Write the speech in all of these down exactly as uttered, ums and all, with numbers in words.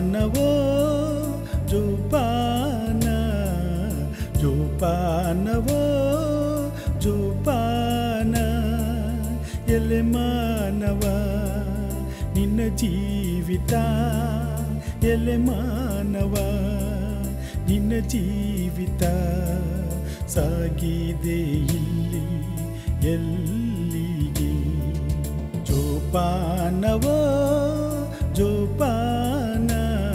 ಜೋಪಾನವೋ ಜೋಪಾನ ಜೋಪಾನವೋ ಜೋಪಾನ ಎಲೆ ಮಾನವ ನಿನ್ನ ಜೀವಿತ ಎಲೆ ಮಾನವ ನಿನ್ನ ಜೀವಿತ ಸಾಗಿದೆ ಇಲ್ಲಿ ಎಲ್ಲಿಗೆ ಜೋಪಾನವೋ ಜೋಪಾನ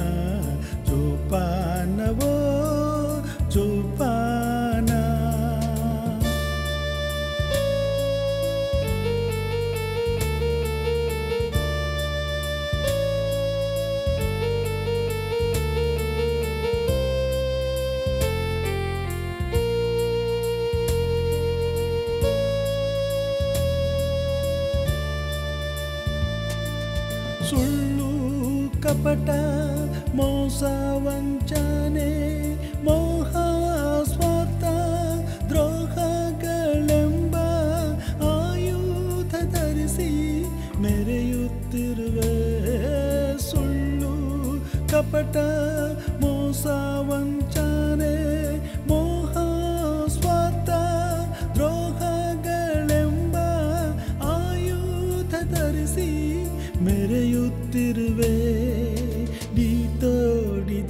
ಜೋಪಾನವೋ ಜೋಪಾನ ಸುಳ್ಳು ಕಪಟ ಮೋಸ ವಂಚನೆ ಮೋಹ ಸ್ವಾರ್ಥ ದ್ರೋಹಗಳೆಂಬ ಆಯುಧ ಧರಿಸಿ ಮೆರೆಯುತ್ತಿರುವೆ ಸುಳ್ಳು ಕಪಟ ಮೋಸ ವಂಚನೆ ಮೋಹ ಸ್ವಾರ್ಥ ದ್ರೋಹಗಳೆಂಬ ಆಯುಧ ಧರಿಸಿ ಮೆರೆಯುತ್ತಿರುವೆ ನೀ ತೋಡಿದ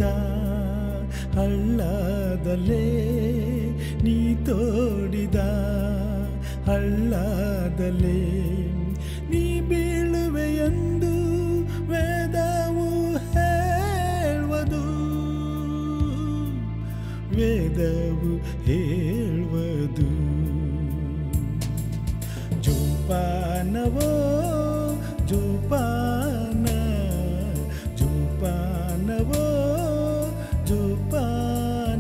ಹಳ್ಳದಲ್ಲೇ ನೀ ತೋಡಿದ ಹಳ್ಳದಲ್ಲೇ ನೀ ಬೀಳುವೆ ಎಂದು ವೇದವು ಹೇಳುವುದು ವೇದವು ಹೇಳುವುದು ಜೋಪಾನವೋ ಜೋಪಾನ ಜೋಪಾನವೋ ಜೋಪಾನ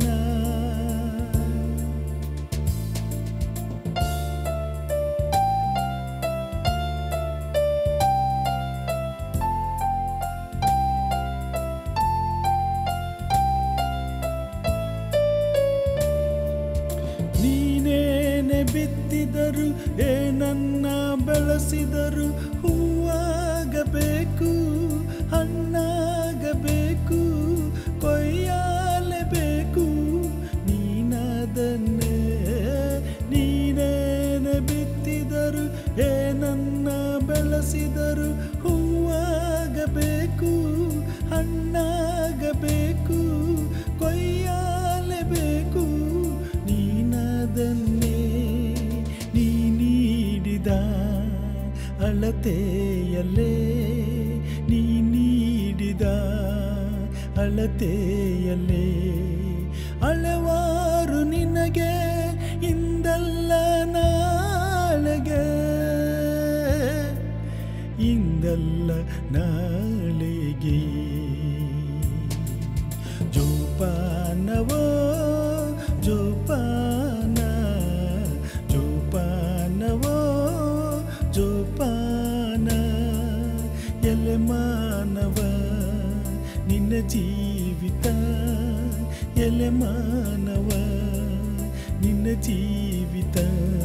ನೀನೇನೆ ಬಿತ್ತಿದರು ಏನನ್ನ ಬೆಳೆಸಿದರು ಹೂವಾಗಬೇಕು ಹಣ್ಣಾಗಬೇಕು ಕೊಯ್ಯಾಲೇಬೇಕು ನೀನದನ್ನೇ ನೀನೇನೆ ಬಿತ್ತಿದರು ಏನನ್ನ ಬೆಳೆಸಿದರು ಹೂವಾಗಬೇಕು ಹಣ್ಣಾಗಬೇಕು ಕೊಯ್ಯಾಲೇಬೇಕು ನೀನದನ್ನೇ ನೀ ನೀಡಿದ ಅಳತೆಯಲ್ಲೇ ನೀ ನೀಡಿದ ಅಳತೆಯಲ್ಲೇ ಅಳವಾರು ನಿನಗೆ ಇಂದಲ್ಲ ನಾಳೆಗೆ ಇಂದಲ್ಲ ನಾಳೆಗೆ ಜೋಪಾನವೋ ಜೋಪಾನ ಜೋಪಾನವೋ ಜೋಪಾನ ಎಲೆ ಮಾನವ ನಿನ್ನ ಜೀವಿತ ಎಲೆ ಮಾನವ ನಿನ್ನ ಜೀವಿತ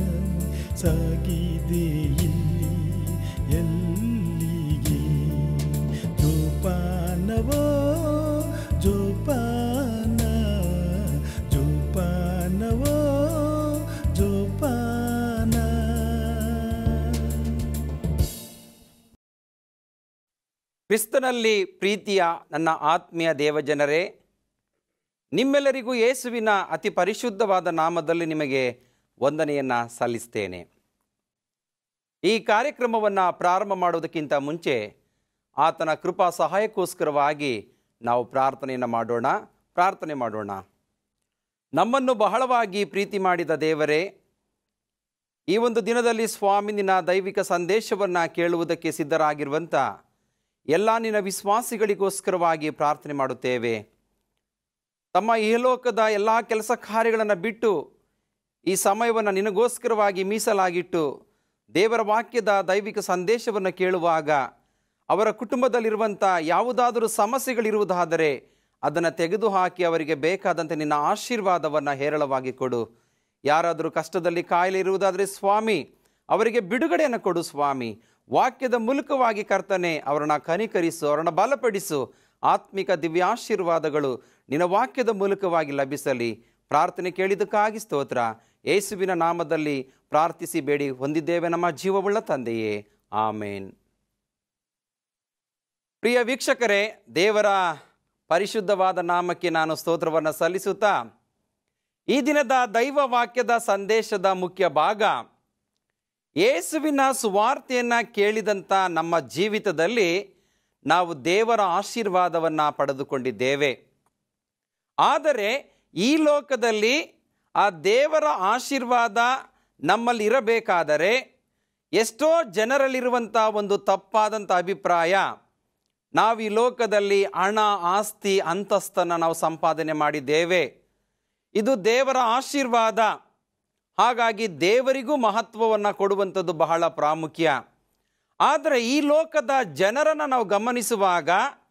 ಸಾಗಿದೆ ಇಲ್ಲಿ ಎಲ್ಲಿಗೆ ಜೋಪಾನವೋ ಜೋಪಾನ ಜೋಪಾನವೋ ಜೋಪಾನ. ಕ್ರಿಸ್ತನಲ್ಲಿ ಪ್ರೀತಿಯ ನನ್ನ ಆತ್ಮೀಯ ದೇವಜನರೇ, ನಿಮ್ಮೆಲ್ಲರಿಗೂ ಯೇಸುವಿನ ಅತಿ ಪರಿಶುದ್ಧವಾದ ನಾಮದಲ್ಲಿ ನಿಮಗೆ ವಂದನೆಯನ್ನು ಸಲ್ಲಿಸ್ತೇನೆ. ಈ ಕಾರ್ಯಕ್ರಮವನ್ನು ಪ್ರಾರಂಭ ಮಾಡುವುದಕ್ಕಿಂತ ಮುಂಚೆ ಆತನ ಕೃಪಾ ಸಹಾಯಕ್ಕೋಸ್ಕರವಾಗಿ ನಾವು ಪ್ರಾರ್ಥನೆಯನ್ನು ಮಾಡೋಣ. ಪ್ರಾರ್ಥನೆ ಮಾಡೋಣ. ನಮ್ಮನ್ನು ಬಹಳವಾಗಿ ಪ್ರೀತಿ ಮಾಡಿದ ದೇವರೇ, ಈ ಒಂದು ದಿನದಲ್ಲಿ ಸ್ವಾಮಿ ನಿನ್ನ ದೈವಿಕ ಸಂದೇಶವನ್ನು ಕೇಳುವುದಕ್ಕೆ ಸಿದ್ಧರಾಗಿರುವಂಥ ಎಲ್ಲ ನಿನ್ನ ವಿಶ್ವಾಸಿಗಳಿಗೋಸ್ಕರವಾಗಿ ಪ್ರಾರ್ಥನೆ ಮಾಡುತ್ತೇವೆ. ತಮ್ಮ ಇಹಲೋಕದ ಎಲ್ಲ ಕೆಲಸ ಕಾರ್ಯಗಳನ್ನು ಬಿಟ್ಟು ಈ ಸಮಯವನ್ನು ನಿನಗೋಸ್ಕರವಾಗಿ ಮೀಸಲಾಗಿಟ್ಟು ದೇವರ ವಾಕ್ಯದ ದೈವಿಕ ಸಂದೇಶವನ್ನು ಕೇಳುವಾಗ ಅವರ ಕುಟುಂಬದಲ್ಲಿರುವಂಥ ಯಾವುದಾದರೂ ಸಮಸ್ಯೆಗಳಿರುವುದಾದರೆ ಅದನ್ನು ತೆಗೆದುಹಾಕಿ ಅವರಿಗೆ ಬೇಕಾದಂತೆ ನಿನ್ನ ಆಶೀರ್ವಾದವನ್ನು ಹೇರಳವಾಗಿ ಕೊಡು. ಯಾರಾದರೂ ಕಷ್ಟದಲ್ಲಿ ಕಾಯಿಲೆ ಇರುವುದಾದರೆ ಸ್ವಾಮಿ ಅವರಿಗೆ ಬಿಡುಗಡೆಯನ್ನು ಕೊಡು ಸ್ವಾಮಿ. ವಾಕ್ಯದ ಮೂಲಕವಾಗಿ ಕರ್ತನೆ ಅವರನ್ನು ಕನಿಕರಿಸು, ಅವರನ್ನು ಬಲಪಡಿಸು, ಆತ್ಮಿಕ ದಿವ್ಯಾಶೀರ್ವಾದಗಳು ನಿನ್ನ ವಾಕ್ಯದ ಮೂಲಕವಾಗಿ ಲಭಿಸಲಿ. ಪ್ರಾರ್ಥನೆ ಕೇಳಿದ್ದಕ್ಕಾಗಿ ಸ್ತೋತ್ರ. ಯೇಸುವಿನ ನಾಮದಲ್ಲಿ ಪ್ರಾರ್ಥಿಸಿ ಬೇಡಿ ಹೊಂದಿದ್ದೇವೆ ನಮ್ಮ ಜೀವವುಳ್ಳ ತಂದೆಯೇ, ಆಮೇನ್. ಪ್ರಿಯ ವೀಕ್ಷಕರೇ, ದೇವರ ಪರಿಶುದ್ಧವಾದ ನಾಮಕ್ಕೆ ನಾನು ಸ್ತೋತ್ರವನ್ನು ಸಲ್ಲಿಸುತ್ತಾ, ಈ ದಿನದ ದೈವ ವಾಕ್ಯದ ಸಂದೇಶದ ಮುಖ್ಯ ಭಾಗ, ಯೇಸುವಿನ ಸುವಾರ್ತೆಯನ್ನು ಕೇಳಿದಂಥ ನಮ್ಮ ಜೀವಿತದಲ್ಲಿ ನಾವು ದೇವರ ಆಶೀರ್ವಾದವನ್ನು ಪಡೆದುಕೊಂಡಿದ್ದೇವೆ. ಆದರೆ ಈ ಲೋಕದಲ್ಲಿ ಆ ದೇವರ ಆಶೀರ್ವಾದ ನಮ್ಮಲ್ಲಿ ಇರಬೇಕಾದರೆ ಎಷ್ಟೋ ಜನರಲ್ಲಿರುವಂಥ ಒಂದು ತಪ್ಪಾದಂಥ ಅಭಿಪ್ರಾಯ, ನಾವು ಈ ಲೋಕದಲ್ಲಿ ಹಣ, ಆಸ್ತಿ, ಅಂತಸ್ತನ್ನು ನಾವು ಸಂಪಾದನೆ ಮಾಡಿದ್ದೇವೆ, ಇದು ದೇವರ ಆಶೀರ್ವಾದ, ಹಾಗಾಗಿ ದೇವರಿಗೂ ಮಹತ್ವವನ್ನು ಕೊಡುವಂಥದ್ದು ಬಹಳ ಪ್ರಾಮುಖ್ಯ. ಆದರೆ ಈ ಲೋಕದ ಜನರನ್ನು ನಾವು ಗಮನಿಸುವಾಗ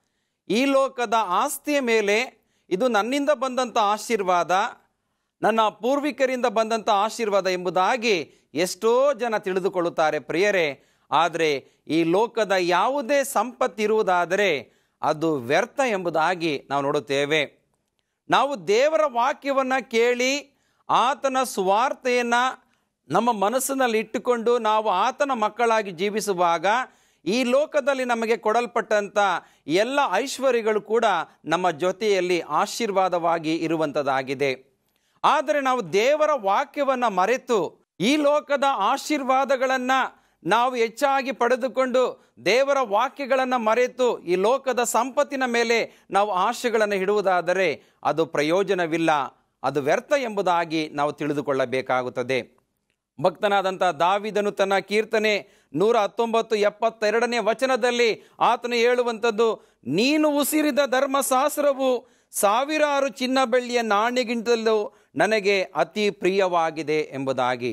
ಈ ಲೋಕದ ಆಸ್ತಿಯ ಮೇಲೆ ಇದು ನನ್ನಿಂದ ಬಂದಂಥ ಆಶೀರ್ವಾದ, ನನ್ನ ಪೂರ್ವಿಕರಿಂದ ಬಂದಂಥ ಆಶೀರ್ವಾದ ಎಂಬುದಾಗಿ ಎಷ್ಟೋ ಜನ ತಿಳಿದುಕೊಳ್ಳುತ್ತಾರೆ ಪ್ರಿಯರೇ. ಆದರೆ ಈ ಲೋಕದ ಯಾವುದೇ ಸಂಪತ್ತಿರುವುದಾದರೆ ಅದು ವ್ಯರ್ಥ ಎಂಬುದಾಗಿ ನಾವು ನೋಡುತ್ತೇವೆ. ನಾವು ದೇವರ ವಾಕ್ಯವನ್ನು ಕೇಳಿ ಆತನ ಸುವಾರ್ತೆಯನ್ನು ನಮ್ಮ ಮನಸ್ಸಿನಲ್ಲಿ ಇಟ್ಟುಕೊಂಡು ನಾವು ಆತನ ಮಕ್ಕಳಾಗಿ ಜೀವಿಸುವಾಗ ಈ ಲೋಕದಲ್ಲಿ ನಮಗೆ ಕೊಡಲ್ಪಟ್ಟಂಥ ಎಲ್ಲ ಐಶ್ವರ್ಯಗಳು ಕೂಡ ನಮ್ಮ ಜೊತೆಯಲ್ಲಿ ಆಶೀರ್ವಾದವಾಗಿ ಇರುವಂಥದ್ದಾಗಿದೆ. ಆದರೆ ನಾವು ದೇವರ ವಾಕ್ಯವನ್ನು ಮರೆತು ಈ ಲೋಕದ ಆಶೀರ್ವಾದಗಳನ್ನು ನಾವು ಹೆಚ್ಚಾಗಿ ಪಡೆದುಕೊಂಡು ದೇವರ ವಾಕ್ಯಗಳನ್ನು ಮರೆತು ಈ ಲೋಕದ ಸಂಪತ್ತಿನ ಮೇಲೆ ನಾವು ಆಶೆಗಳನ್ನು ಇಡುವುದಾದರೆ ಅದು ಪ್ರಯೋಜನವಿಲ್ಲ, ಅದು ವ್ಯರ್ಥ ಎಂಬುದಾಗಿ ನಾವು ತಿಳಿದುಕೊಳ್ಳಬೇಕಾಗುತ್ತದೆ. ಭಕ್ತನಾದಂಥ ದಾವೀದನು ತನ್ನ ಕೀರ್ತನೆ ನೂರ ಹತ್ತೊಂಬತ್ತು ಎಪ್ಪತ್ತೆರಡನೇ ವಚನದಲ್ಲಿ ಆತನು ಹೇಳುವಂಥದ್ದು, ನೀನು ಉಸಿರಿದ ಧರ್ಮಶಾಸ್ತ್ರವು ಸಾವಿರಾರು ಚಿನ್ನ ಬೆಳ್ಳಿಯ ನಾಣ್ಯಗಿಂತಲೂ ನನಗೆ ಅತಿ ಪ್ರಿಯವಾಗಿದೆ ಎಂಬುದಾಗಿ.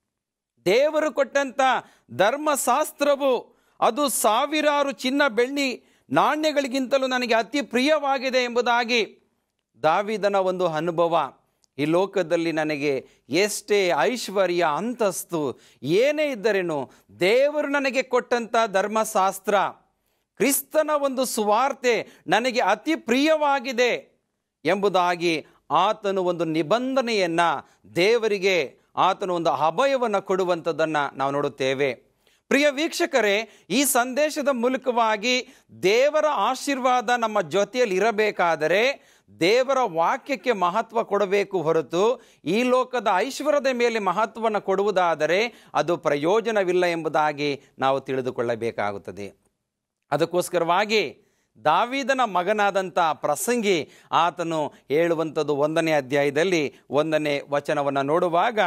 ದೇವರು ಕೊಟ್ಟಂಥ ಧರ್ಮಶಾಸ್ತ್ರವು ಅದು ಸಾವಿರಾರು ಚಿನ್ನ ಬೆಳ್ಳಿ ನಾಣ್ಯಗಳಿಗಿಂತಲೂ ನನಗೆ ಅತಿ ಪ್ರಿಯವಾಗಿದೆ ಎಂಬುದಾಗಿ ದಾವೀದನ ಒಂದು ಅನುಭವ. ಈ ಲೋಕದಲ್ಲಿ ನನಗೆ ಎಷ್ಟೇ ಐಶ್ವರ್ಯ, ಅಂತಸ್ತು ಏನೇ ಇದ್ದರೇನು ದೇವರು ನನಗೆ ಕೊಟ್ಟಂಥ ಧರ್ಮಶಾಸ್ತ್ರ, ಕ್ರಿಸ್ತನ ಒಂದು ಸುವಾರ್ತೆ ನನಗೆ ಅತಿ ಪ್ರಿಯವಾಗಿದೆ ಎಂಬುದಾಗಿ ಆತನು ಒಂದು ನಿಬಂಧನೆಯನ್ನು ದೇವರಿಗೆ ಆತನು ಒಂದು ಅಭಯವನ್ನು ಕೊಡುವಂಥದ್ದನ್ನು ನಾವು ನೋಡುತ್ತೇವೆ. ಪ್ರಿಯ ವೀಕ್ಷಕರೇ, ಈ ಸಂದೇಶದ ಮೂಲಕವಾಗಿ ದೇವರ ಆಶೀರ್ವಾದ ನಮ್ಮ ಜೊತೆಯಲ್ಲಿ ಇರಬೇಕಾದರೆ ದೇವರ ವಾಕ್ಯಕ್ಕೆ ಮಹತ್ವ ಕೊಡಬೇಕು ಹೊರತು ಈ ಲೋಕದ ಐಶ್ವರ್ಯದ ಮೇಲೆ ಮಹತ್ವವನ್ನು ಕೊಡುವುದಾದರೆ ಅದು ಪ್ರಯೋಜನವಿಲ್ಲ ಎಂಬುದಾಗಿ ನಾವು ತಿಳಿದುಕೊಳ್ಳಬೇಕಾಗುತ್ತದೆ. ಅದಕ್ಕೋಸ್ಕರವಾಗಿ ದಾವೀದನ ಮಗನಾದಂಥ ಪ್ರಸಂಗಿ ಆತನು ಹೇಳುವಂಥದ್ದು ಒಂದನೇ ಅಧ್ಯಾಯದಲ್ಲಿ ಒಂದನೇ ವಚನವನ್ನು ನೋಡುವಾಗ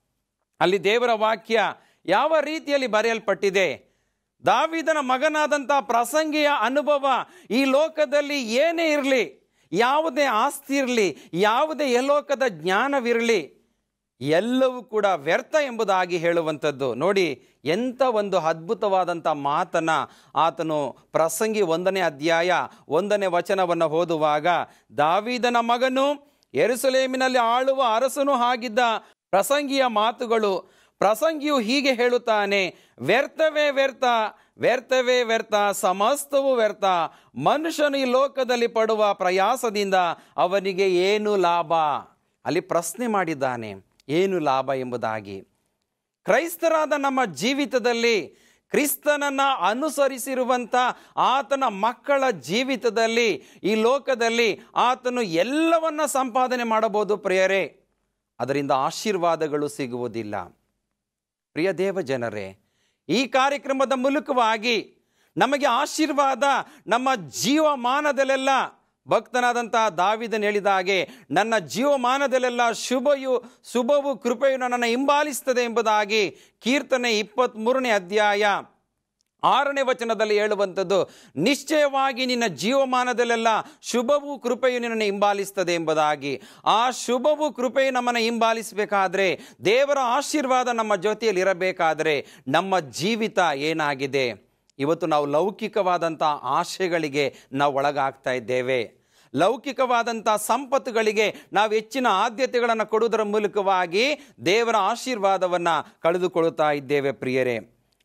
ಅಲ್ಲಿ ದೇವರ ವಾಕ್ಯ ಯಾವ ರೀತಿಯಲ್ಲಿ ಬರೆಯಲ್ಪಟ್ಟಿದೆ. ದಾವೀದನ ಮಗನಾದಂಥ ಪ್ರಸಂಗಿಯ ಅನುಭವ, ಈ ಲೋಕದಲ್ಲಿ ಏನೇ ಇರಲಿ, ಯಾವುದೇ ಆಸ್ತಿ ಇರಲಿ, ಯಾವುದೇ ಯಲೋಕದ ಜ್ಞಾನವಿರಲಿ, ಎಲ್ಲವೂ ಕೂಡ ವ್ಯರ್ಥ ಎಂಬುದಾಗಿ ಹೇಳುವಂಥದ್ದು. ನೋಡಿ, ಎಂಥ ಒಂದು ಅದ್ಭುತವಾದಂಥ ಮಾತನ್ನು ಆತನು ಪ್ರಸಂಗಿ ಒಂದನೇ ಅಧ್ಯಾಯ ಒಂದನೇ ವಚನವನ್ನು ಓದುವಾಗ, ದಾವೀದನ ಮಗನು ಯೆರೂಸಲೇಮಿನಲ್ಲಿ ಆಳುವ ಅರಸನೂ ಆಗಿದ್ದ ಪ್ರಸಂಗಿಯ ಮಾತುಗಳು. ಪ್ರಸಂಗಿಯು ಹೀಗೆ ಹೇಳುತ್ತಾನೆ, ವ್ಯರ್ಥವೇ ವ್ಯರ್ಥ, ವ್ಯರ್ಥವೇ ವ್ಯರ್ಥ, ಸಮಸ್ತವೂ ವ್ಯರ್ಥ. ಮನುಷ್ಯನು ಈ ಲೋಕದಲ್ಲಿ ಪಡುವ ಪ್ರಯಾಸದಿಂದ ಅವನಿಗೆ ಏನು ಲಾಭ? ಅಲ್ಲಿ ಪ್ರಶ್ನೆ ಮಾಡಿದ್ದಾನೆ, ಏನು ಲಾಭ ಎಂಬುದಾಗಿ. ಕ್ರೈಸ್ತರಾದ ನಮ್ಮ ಜೀವಿತದಲ್ಲಿ, ಕ್ರಿಸ್ತನನ್ನು ಅನುಸರಿಸಿರುವಂಥ ಆತನ ಮಕ್ಕಳ ಜೀವಿತದಲ್ಲಿ, ಈ ಲೋಕದಲ್ಲಿ ಆತನು ಎಲ್ಲವನ್ನ ಸಂಪಾದನೆ ಮಾಡಬಹುದು ಪ್ರಿಯರೇ, ಅದರಿಂದ ಆಶೀರ್ವಾದಗಳು ಸಿಗುವುದಿಲ್ಲ. ಪ್ರಿಯ ದೇವ ಜನರೇ, ಈ ಕಾರ್ಯಕ್ರಮದ ಮೂಲಕವಾಗಿ ನಮಗೆ ಆಶೀರ್ವಾದ ನಮ್ಮ ಜೀವಮಾನದಲ್ಲೆಲ್ಲ, ಭಕ್ತನಾದಂಥ ದಾವೀದನು ಹೇಳಿದ ಹಾಗೆ, ನನ್ನ ಜೀವಮಾನದಲ್ಲೆಲ್ಲ ಶುಭಯು ಶುಭವು ಕೃಪೆಯು ನನ್ನನ್ನು ಹಿಂಬಾಲಿಸ್ತದೆ ಎಂಬುದಾಗಿ ಕೀರ್ತನೆ ಇಪ್ಪತ್ತ್ಮೂರನೇ ಅಧ್ಯಾಯ ಆರನೇ ವಚನದಲ್ಲಿ ಹೇಳುವಂಥದ್ದು, ನಿಶ್ಚಯವಾಗಿ ನಿನ್ನ ಜೀವಮಾನದಲ್ಲೆಲ್ಲ ಶುಭವು ಕೃಪೆಯು ನಿನ್ನನ್ನು ಹಿಂಬಾಲಿಸ್ತದೆ ಎಂಬುದಾಗಿ. ಆ ಶುಭವು ಕೃಪೆಯು ನಮ್ಮನ್ನು ಹಿಂಬಾಲಿಸಬೇಕಾದ್ರೆ, ದೇವರ ಆಶೀರ್ವಾದ ನಮ್ಮ ಜೊತೆಯಲ್ಲಿ ಇರಬೇಕಾದರೆ ನಮ್ಮ ಜೀವಿತ ಏನಾಗಿದೆ? ಇವತ್ತು ನಾವು ಲೌಕಿಕವಾದಂಥ ಆಶೆಗಳಿಗೆ ನಾವು ಒಳಗಾಗ್ತಾ ಇದ್ದೇವೆ. ಲೌಕಿಕವಾದಂಥ ಸಂಪತ್ತುಗಳಿಗೆ ನಾವು ಹೆಚ್ಚಿನ ಆದ್ಯತೆಗಳನ್ನು ಕೊಡುವುದರ ಮೂಲಕವಾಗಿ ದೇವರ ಆಶೀರ್ವಾದವನ್ನು ಕಳೆದುಕೊಳ್ಳುತ್ತಾ ಇದ್ದೇವೆ ಪ್ರಿಯರೇ.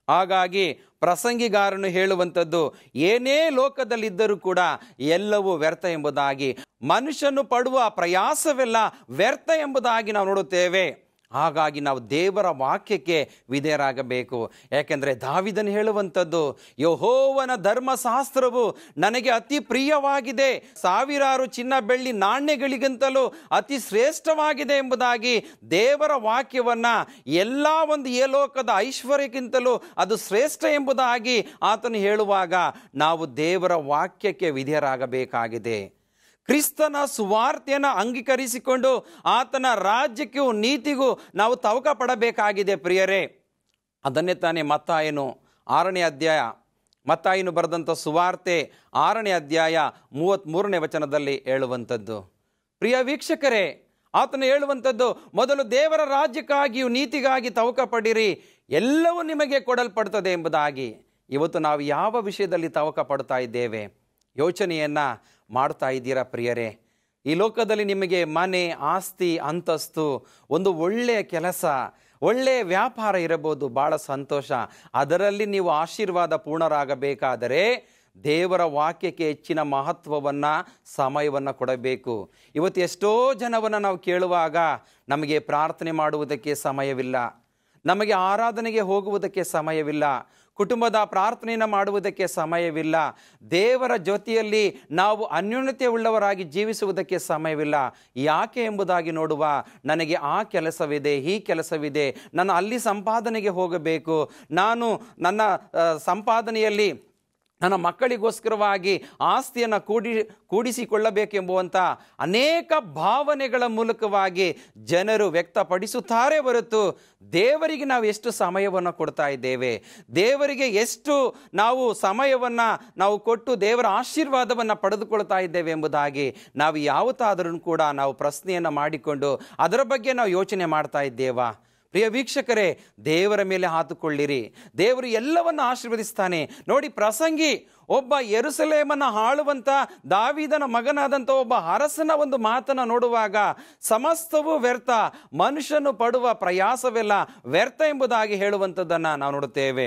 ಹಾಗಾಗಿ ಪ್ರಸಂಗಿಗಾರನು ಹೇಳುವಂಥದ್ದು, ಏನೇ ಲೋಕದಲ್ಲಿದ್ದರೂ ಕೂಡ ಎಲ್ಲವೂ ವ್ಯರ್ಥ ಎಂಬುದಾಗಿ, ಮನುಷ್ಯನು ಪಡುವ ಪ್ರಯಾಸವೆಲ್ಲ ವ್ಯರ್ಥ ಎಂಬುದಾಗಿ ನಾವು ನೋಡುತ್ತೇವೆ. ಹಾಗಾಗಿ ನಾವು ದೇವರ ವಾಕ್ಯಕ್ಕೆ ವಿಧೇಯರಾಗಬೇಕು. ಯಾಕೆಂದರೆ ದಾವೀದನು ಹೇಳುವಂಥದ್ದು, ಯೆಹೋವನ ಧರ್ಮಶಾಸ್ತ್ರವು ನನಗೆ ಅತಿ ಪ್ರಿಯವಾಗಿದೆ, ಸಾವಿರಾರು ಚಿನ್ನ ಬೆಳ್ಳಿ ನಾಣ್ಯಗಳಿಗಿಂತಲೂ ಅತಿ ಶ್ರೇಷ್ಠವಾಗಿದೆ ಎಂಬುದಾಗಿ ದೇವರ ವಾಕ್ಯವನ್ನು ಎಲ್ಲ ಒಂದು ಈ ಲೋಕದ ಐಶ್ವರ್ಯಕ್ಕಿಂತಲೂ ಅದು ಶ್ರೇಷ್ಠ ಎಂಬುದಾಗಿ ಆತನು ಹೇಳುವಾಗ ನಾವು ದೇವರ ವಾಕ್ಯಕ್ಕೆ ವಿಧೇಯರಾಗಬೇಕಾಗಿದೆ. ಕ್ರಿಸ್ತನ ಸುವಾರ್ತೆಯನ್ನು ಅಂಗೀಕರಿಸಿಕೊಂಡು ಆತನ ರಾಜ್ಯಕ್ಕೂ ನೀತಿಗೂ ನಾವು ತವಕ ಪಡಬೇಕಾಗಿದೆ ಪ್ರಿಯರೇ. ಅದನ್ನೇ ತಾನೇ ಮತ್ತಾಯನು ಆರನೇ ಅಧ್ಯಾಯ ಮತ್ತಾಯನು ಬರೆದಂಥ ಸುವಾರ್ತೆ ಆರನೇ ಅಧ್ಯಾಯ ಮೂವತ್ತ್ಮೂರನೇ ವಚನದಲ್ಲಿ ಹೇಳುವಂಥದ್ದು. ಪ್ರಿಯ ವೀಕ್ಷಕರೇ, ಆತನು ಹೇಳುವಂಥದ್ದು, ಮೊದಲು ದೇವರ ರಾಜ್ಯಕ್ಕಾಗಿಯೂ ನೀತಿಗಾಗಿ ತವಕ ಪಡಿರಿ, ಎಲ್ಲವೂ ನಿಮಗೆ ಕೊಡಲ್ಪಡ್ತದೆ ಎಂಬುದಾಗಿ. ಇವತ್ತು ನಾವು ಯಾವ ವಿಷಯದಲ್ಲಿ ತವಕ ಪಡ್ತಾ ಇದ್ದೇವೆ? ಯೋಚನೆಯನ್ನು ಮಾಡ್ತಾ ಇದ್ದೀರಾ ಪ್ರಿಯರೇ? ಈ ಲೋಕದಲ್ಲಿ ನಿಮಗೆ ಮನೆ, ಆಸ್ತಿ, ಅಂತಸ್ತು, ಒಂದು ಒಳ್ಳೆಯ ಕೆಲಸ, ಒಳ್ಳೆಯ ವ್ಯಾಪಾರ ಇರಬಹುದು, ಭಾಳ ಸಂತೋಷ. ಅದರಲ್ಲಿ ನೀವು ಆಶೀರ್ವಾದ ಪೂರ್ಣರಾಗಬೇಕಾದರೆ ದೇವರ ವಾಕ್ಯಕ್ಕೆ ಹೆಚ್ಚಿನ ಮಹತ್ವವನ್ನು, ಸಮಯವನ್ನು ಕೊಡಬೇಕು. ಇವತ್ತು ಎಷ್ಟೋ ಜನವನ್ನು ನಾವು ಕೇಳುವಾಗ ನಮಗೆ ಪ್ರಾರ್ಥನೆ ಮಾಡುವುದಕ್ಕೆ ಸಮಯವಿಲ್ಲ, ನಮಗೆ ಆರಾಧನೆಗೆ ಹೋಗುವುದಕ್ಕೆ ಸಮಯವಿಲ್ಲ, ಕುಟುಂಬದ ಪ್ರಾರ್ಥನೆಯನ್ನು ಮಾಡುವುದಕ್ಕೆ ಸಮಯವಿಲ್ಲ, ದೇವರ ಜೊತೆಯಲ್ಲಿ ನಾವು ಅನ್ಯೋನ್ಯತೆ ಉಳ್ಳವರಾಗಿ ಜೀವಿಸುವುದಕ್ಕೆ ಸಮಯವಿಲ್ಲ. ಯಾಕೆ ಎಂಬುದಾಗಿ ನೋಡುವ, ನನಗೆ ಆ ಕೆಲಸವಿದೆ, ಈ ಕೆಲಸವಿದೆ, ನಾನು ಅಲ್ಲಿ ಸಂಪಾದನೆಗೆ ಹೋಗಬೇಕು, ನಾನು ನನ್ನ ಸಂಪಾದನೆಯಲ್ಲಿ ನನ್ನ ಮಕ್ಕಳಿಗೋಸ್ಕರವಾಗಿ ಆಸ್ತಿಯನ್ನು ಕೂಡಿ ಕೂಡಿಸಿಕೊಳ್ಳಬೇಕೆಂಬುವಂಥ ಅನೇಕ ಭಾವನೆಗಳ ಮೂಲಕವಾಗಿ ಜನರು ವ್ಯಕ್ತಪಡಿಸುತ್ತಾರೆ ಹೊರತು ದೇವರಿಗೆ ನಾವು ಎಷ್ಟು ಸಮಯವನ್ನು ಕೊಡ್ತಾ ಇದ್ದೇವೆ, ದೇವರಿಗೆ ಎಷ್ಟು ನಾವು ಸಮಯವನ್ನು ನಾವು ಕೊಟ್ಟು ದೇವರ ಆಶೀರ್ವಾದವನ್ನು ಪಡೆದುಕೊಳ್ತಾ ಇದ್ದೇವೆ ಎಂಬುದಾಗಿ ನಾವು ಯಾವತ್ತಾದರೂ ಕೂಡ ನಾವು ಪ್ರಶ್ನೆಯನ್ನು ಮಾಡಿಕೊಂಡು ಅದರ ಬಗ್ಗೆ ನಾವು ಯೋಚನೆ ಮಾಡ್ತಾ ಇದ್ದೇವಾ? ಪ್ರಿಯ ವೀಕ್ಷಕರೇ, ದೇವರ ಮೇಲೆ ಹಾತುಕೊಳ್ಳಿರಿ, ದೇವರು ಎಲ್ಲವನ್ನು ಆಶೀರ್ವದಿಸ್ತಾನೆ. ನೋಡಿ, ಪ್ರಸಂಗಿ ಒಬ್ಬ ಯೆರೂಸಲೇಮನ್ನು ಆಳುವಂಥ ದಾವೀದನ ಮಗನಾದಂಥ ಒಬ್ಬ ಅರಸನ ಒಂದು ಮಾತನ್ನು ನೋಡುವಾಗ ಸಮಸ್ತವೂ ವ್ಯರ್ಥ, ಮನುಷ್ಯನು ಪಡುವ ಪ್ರಯಾಸವೆಲ್ಲ ವ್ಯರ್ಥ ಎಂಬುದಾಗಿ ಹೇಳುವಂಥದ್ದನ್ನು ನಾವು ನೋಡುತ್ತೇವೆ.